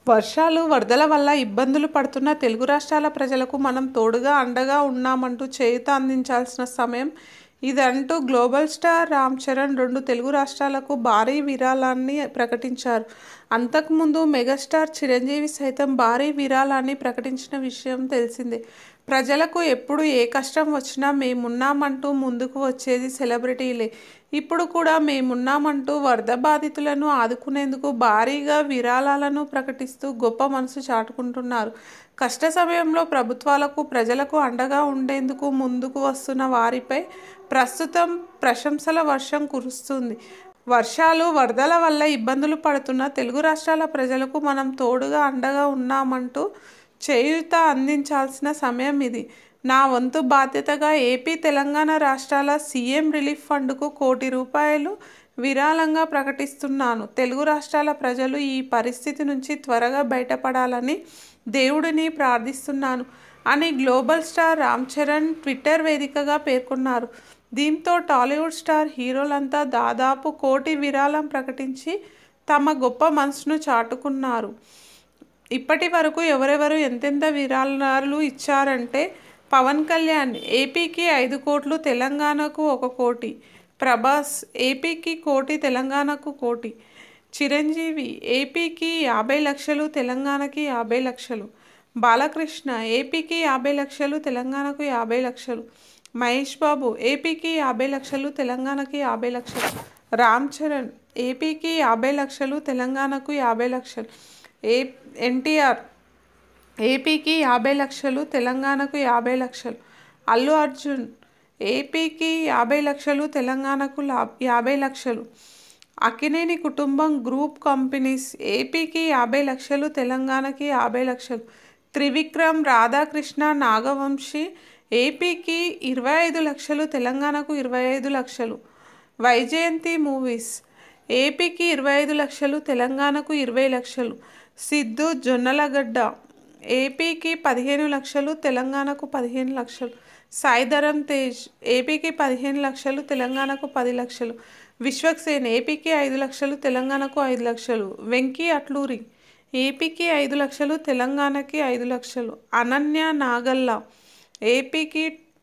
వర్షాలు, వరదల వల్ల ఇబ్బందులు పడుతున్న తెలుగు రాష్ట్రాల ప్రజలకు మనం తోడుగా, అండగా ఉన్నామంటూ చేయూత అందించాల్సిన సమయం ఇదంటూ గ్లోబల్ స్టార్ రామ్ చరణ్ 2 తెలుగు రాష్ట్రాలకు భారీ విరాళాన్ని ప్రకటించారు. అంతకుముందు మెగాస్టార్ చిరంజీవి సైతం భారీ విరాళాన్ని ప్రకటించిన విషయం తెలిసిందే. ప్రజలకు ఎప్పుడు ఏ కష్టం వచ్చినా మేమున్నామంటూ ముందుకు వచ్చేది సెలబ్రిటీలే. ఇప్పుడు కూడా మేమున్నామంటూ వరద బాధితులను ఆదుకునేందుకు భారీగా విరాళాలను ప్రకటిస్తూ గొప్ప మనసు చాటుకుంటున్నారు. కష్ట సమయంలో ప్రభుత్వాలకు, ప్రజలకు అండగా ఉండేందుకు ముందుకు వస్తున్న వారిపై ప్రస్తుతం ప్రశంసల వర్షం కురుస్తుంది. వర్షాలు, వరదల వల్ల ఇబ్బందులు పడుతున్న తెలుగు రాష్ట్రాల ప్రజలకు మనం తోడుగా, అండగా ఉన్నామంటూ చేయూత అందించాల్సిన సమయం ఇది. నా వంతు బాధ్యతగా ఏపీ, తెలంగాణ రాష్ట్రాల సీఎం రిలీఫ్ ఫండ్కు ₹1 విరాళంగా ప్రకటిస్తున్నాను. తెలుగు రాష్ట్రాల ప్రజలు ఈ పరిస్థితి నుంచి త్వరగా బయటపడాలని దేవుడిని ప్రార్థిస్తున్నాను అని global star Ram Charan Twitter వేదికగా పేర్కొన్నారు. దీంతో టాలీవుడ్ స్టార్ హీరోలంతా దాదాపు ₹1 విరాళం ప్రకటించి తమ గొప్ప మనసును చాటుకున్నారు. ఇప్పటి వరకు ఎవరెవరు ఎంతెంత విరాళాలు ఇచ్చారంటే పవన్ కళ్యాణ్ ఏపీకి 5 కోట్లు, తెలంగాణకు 1 కోటి, ప్రభాస్ ఏపీకి 1 కోటి, తెలంగాణకు 1 కోటి, చిరంజీవి ఏపీకి 50 లక్షలు, తెలంగాణకి 50 లక్షలు, బాలకృష్ణ ఏపీకి 50 లక్షలు, తెలంగాణకు 50 లక్షలు, మహేష్ బాబు ఏపీకి 50 లక్షలు, తెలంగాణకి 50 లక్షలు, రామ్ చరణ్ ఏపీకి 50 లక్షలు, తెలంగాణకు 50 లక్షలు, ఎన్టీఆర్ ఏపీకి 50 లక్షలు, తెలంగాణకు 50 లక్షలు, అల్లు అర్జున్ ఏపీకి 50 లక్షలు, తెలంగాణకు 50 లక్షలు, అక్కినేని కుటుంబం గ్రూప్ కంపెనీస్ ఏపీకి 50 లక్షలు, తెలంగాణకి 50 లక్షలు, త్రివిక్రమ్, రాధాకృష్ణ, నాగవంశీ ఏపీకి 25 లక్షలు, తెలంగాణకు 25 లక్షలు, వైజయంతి మూవీస్ ఏపీకి 25 లక్షలు, తెలంగాణకు 20 లక్షలు, సిద్ధు జొన్నలగడ్డ ఏపీకి 15 లక్షలు, తెలంగాణకు 15 లక్షలు, సాయిధరమ్ తేజ్ ఏపీకి 15 లక్షలు, తెలంగాణకు 10 లక్షలు, విశ్వక్సేన్ ఏపీకి 5 లక్షలు, తెలంగాణకు 5 లక్షలు, వెంకీ అట్లూరి ఏపీకి 5 లక్షలు, తెలంగాణకి 5 లక్షలు, అనన్య నాగల్ల ఏపీకి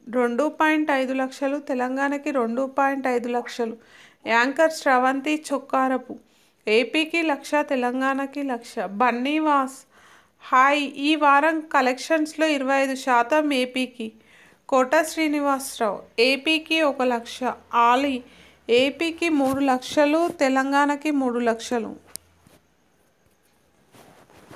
2.5 లక్షలు, తెలంగాణకి 2.5 లక్షలు, యాంకర్ శ్రవంతి చొక్కారపు ఏపీకి 1,00,000, తెలంగాణకి 1,00,000, బన్నీవాస్ హాయ్ ఈ వారం కలెక్షన్స్లో 25% ఏపీకి, కోట శ్రీనివాసరావు ఏపీకి 1,00,000, ఆలీ ఏపీకి 3 లక్షలు, తెలంగాణకి 3 లక్షలు.